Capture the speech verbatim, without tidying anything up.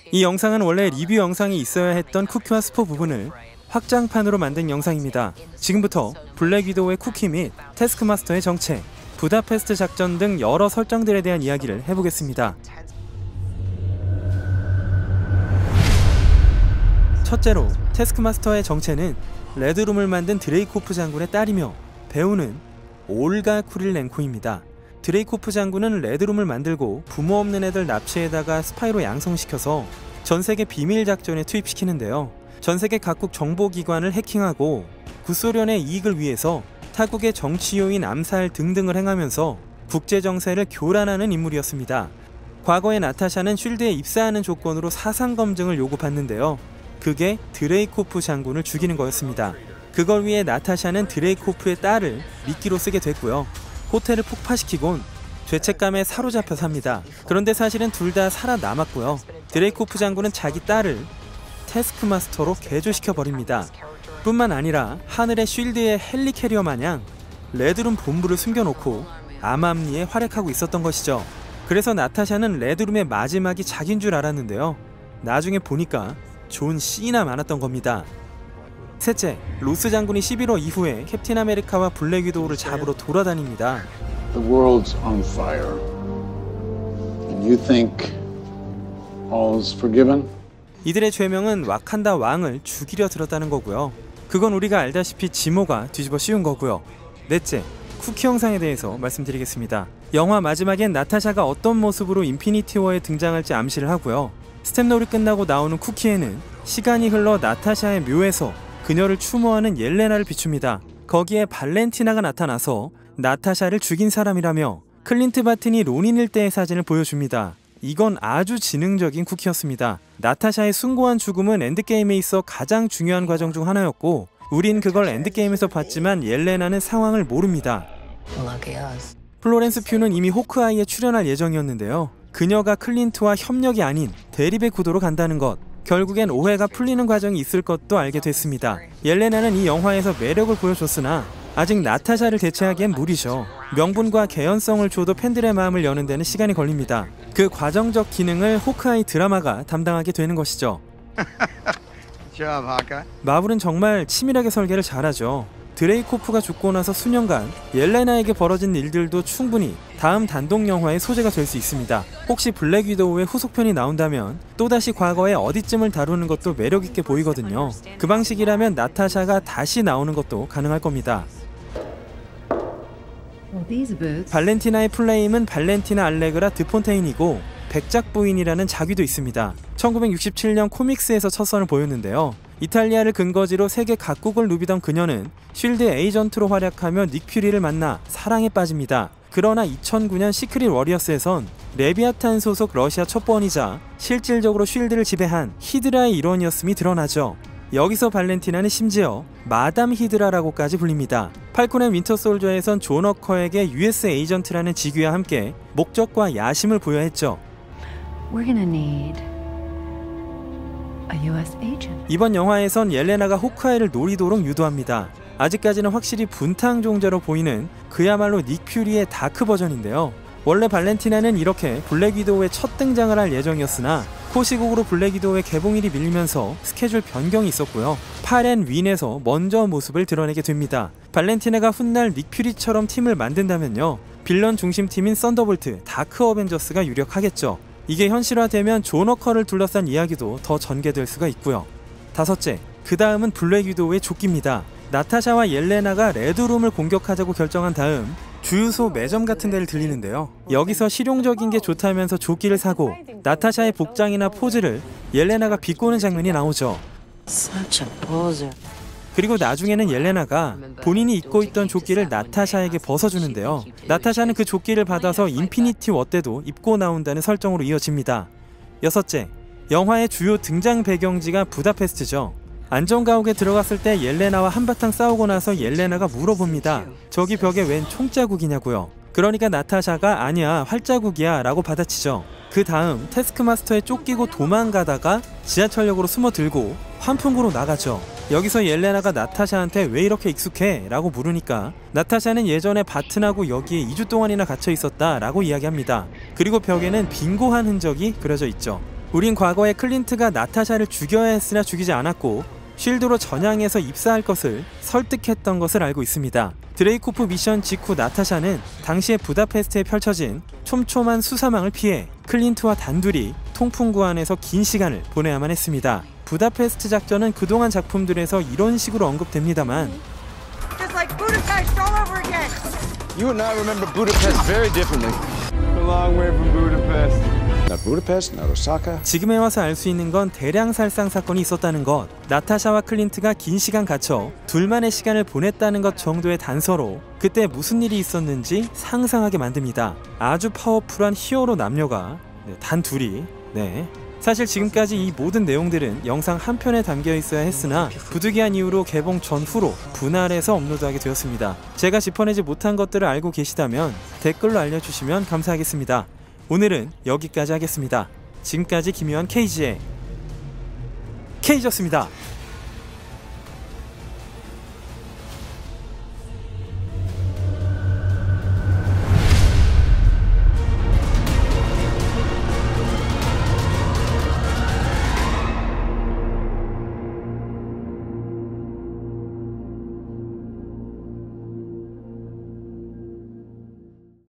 이 영상은 원래 리뷰 영상이 있어야 했던 쿠키와 스포 부분을 확장판으로 만든 영상입니다. 지금부터 블랙 위도우의 쿠키 및 태스크마스터의 정체, 부다페스트 작전 등 여러 설정들에 대한 이야기를 해보겠습니다. 첫째로 태스크마스터의 정체는 레드룸을 만든 드레이코프 장군의 딸이며 배우는 올가 쿠릴렌코입니다. 드레이코프 장군은 레드룸을 만들고 부모 없는 애들 납치에다가 스파이로 양성시켜서 전세계 비밀 작전에 투입시키는데요. 전세계 각국 정보기관을 해킹하고 구소련의 이익을 위해서 타국의 정치 요인 암살 등등을 행하면서 국제정세를 교란하는 인물이었습니다. 과거에 나타샤는 쉴드에 입사하는 조건으로 사상검증을 요구받는데요. 그게 드레이코프 장군을 죽이는 거였습니다. 그걸 위해 나타샤는 드레이코프의 딸을 미끼로 쓰게 됐고요. 호텔을 폭파시키곤 죄책감에 사로잡혀 삽니다. 그런데 사실은 둘 다 살아남았고요. 드레이코프 장군은 자기 딸을 태스크마스터로 개조시켜버립니다. 뿐만 아니라 하늘의 쉴드의 헬리캐리어 마냥 레드룸 본부를 숨겨놓고 암암리에 활약하고 있었던 것이죠. 그래서 나타샤는 레드룸의 마지막이 자기인 줄 알았는데요. 나중에 보니까 좋은 씨나 많았던 겁니다. 셋째, 로스 장군이 십일호 이후에 캡틴 아메리카와 블랙 위도우를 잡으러 돌아다닙니다. The world's on fire. And you think all's forgiven? 이들의 죄명은 와칸다 왕을 죽이려 들었다는 거고요. 그건 우리가 알다시피 지모가 뒤집어 씌운 거고요. 넷째, 쿠키 영상에 대해서 말씀드리겠습니다. 영화 마지막엔 나타샤가 어떤 모습으로 인피니티 워에 등장할지 암시를 하고요. 스텝롤이 끝나고 나오는 쿠키에는 시간이 흘러 나타샤의 묘에서 그녀를 추모하는 옐레나를 비춥니다. 거기에 발렌티나가 나타나서 나타샤를 죽인 사람이라며 클린트 바튼이 론인일 때의 사진을 보여줍니다. 이건 아주 지능적인 쿠키였습니다. 나타샤의 숭고한 죽음은 엔드게임에 있어 가장 중요한 과정 중 하나였고 우린 그걸 엔드게임에서 봤지만 옐레나는 상황을 모릅니다. 플로렌스 퓨는 이미 호크아이에 출연할 예정이었는데요. 그녀가 클린트와 협력이 아닌 대립의 구도로 간다는 것, 결국엔 오해가 풀리는 과정이 있을 것도 알게 됐습니다. 옐레나는 이 영화에서 매력을 보여줬으나 아직 나타샤를 대체하기엔 무리죠. 명분과 개연성을 줘도 팬들의 마음을 여는 데는 시간이 걸립니다. 그 과정적 기능을 호크아이 드라마가 담당하게 되는 것이죠. 마블은 정말 치밀하게 설계를 잘하죠. 드레이코프가 죽고 나서 수년간 옐레나에게 벌어진 일들도 충분히 다음 단독 영화의 소재가 될 수 있습니다. 혹시 블랙 위도우의 후속편이 나온다면 또다시 과거의 어디쯤을 다루는 것도 매력있게 보이거든요. 그 방식이라면 나타샤가 다시 나오는 것도 가능할 겁니다. 발렌티나의 플레임은 발렌티나 알레그라 드폰테인이고 백작 부인이라는 자귀도 있습니다. 천구백육십칠년 코믹스에서 첫 선을 보였는데요. 이탈리아를 근거지로 세계 각국을 누비던 그녀는 쉴드 에이전트로 활약하며 닉 퓨리를 만나 사랑에 빠집니다. 그러나 이천구년 시크릿 워리어스에선 레비아탄 소속 러시아 첩보원이자 실질적으로 쉴드를 지배한 히드라의 일원이었음이 드러나죠. 여기서 발렌티나는 심지어 마담 히드라라고까지 불립니다. 팔콘 앤 윈터 솔저에선 존 워커에게 유에스 에이전트라는 직위와 함께 목적과 야심을 부여했죠. We're gonna need a 유에스 agent. 이번 영화에선 옐레나가 호크아이를 노리도록 유도합니다. 아직까지는 확실히 분탕 종자로 보이는 그야말로 닉 퓨리의 다크 버전인데요. 원래 발렌티나는 이렇게 블랙 위도우의 첫 등장을 할 예정이었으나 코시국으로 블랙 위도우의 개봉일이 밀리면서 스케줄 변경이 있었고요. 팔 앤 윈에서 먼저 모습을 드러내게 됩니다. 발렌티나가 훗날 닉 퓨리처럼 팀을 만든다면요, 빌런 중심팀인 썬더볼트, 다크 어벤져스가 유력하겠죠. 이게 현실화되면 존 워커를 둘러싼 이야기도 더 전개될 수가 있고요. 다섯째, 그 다음은 블랙 위도우의 조끼입니다. 나타샤와 옐레나가 레드룸을 공격하자고 결정한 다음 주유소 매점 같은 데를 들리는데요. 여기서 실용적인 게 좋다면서 조끼를 사고 나타샤의 복장이나 포즈를 옐레나가 비꼬는 장면이 나오죠. 그리고 나중에는 옐레나가 본인이 입고 있던 조끼를 나타샤에게 벗어주는데요. 나타샤는 그 조끼를 받아서 인피니티 워 때도 입고 나온다는 설정으로 이어집니다. 여섯째, 영화의 주요 등장 배경지가 부다페스트죠. 안전가옥에 들어갔을 때 옐레나와 한바탕 싸우고 나서 옐레나가 물어봅니다. 저기 벽에 웬 총자국이냐고요. 그러니까 나타샤가 아니야 활자국이야 라고 받아치죠. 그 다음 태스크마스터에 쫓기고 도망가다가 지하철역으로 숨어들고 환풍구로 나가죠. 여기서 옐레나가 나타샤한테 왜 이렇게 익숙해? 라고 물으니까 나타샤는 예전에 바튼하고 여기에 이 주 동안이나 갇혀 있었다 라고 이야기합니다. 그리고 벽에는 빙고한 흔적이 그려져 있죠. 우린 과거에 클린트가 나타샤를 죽여야 했으나 죽이지 않았고 쉴드로 전향해서 입사할 것을 설득했던 것을 알고 있습니다. 드레이코프 미션 직후 나타샤는 당시에 부다페스트에 펼쳐진 촘촘한 수사망을 피해 클린트와 단둘이 통풍구 안에서 긴 시간을 보내야만 했습니다. 부다페스트 작전은 그동안 작품들에서 이런 식으로 언급됩니다만 Just like Budapest all over again. You and I remember Budapest very differently. A long way from Budapest. Not Budapest, not Osaka. 지금에 와서 알 수 있는 건 대량 살상 사건이 있었다는 것, 나타샤와 클린트가 긴 시간 갇혀 둘만의 시간을 보냈다는 것 정도의 단서로 그때 무슨 일이 있었는지 상상하게 만듭니다. 아주 파워풀한 히어로 남녀가 네, 단 둘이 네. 사실 지금까지 이 모든 내용들은 영상 한 편에 담겨 있어야 했으나 부득이한 이유로 개봉 전후로 분할해서 업로드하게 되었습니다. 제가 짚어내지 못한 것들을 알고 계시다면 댓글로 알려주시면 감사하겠습니다. 오늘은 여기까지 하겠습니다. 지금까지 김요한 케이지의 케이지였습니다.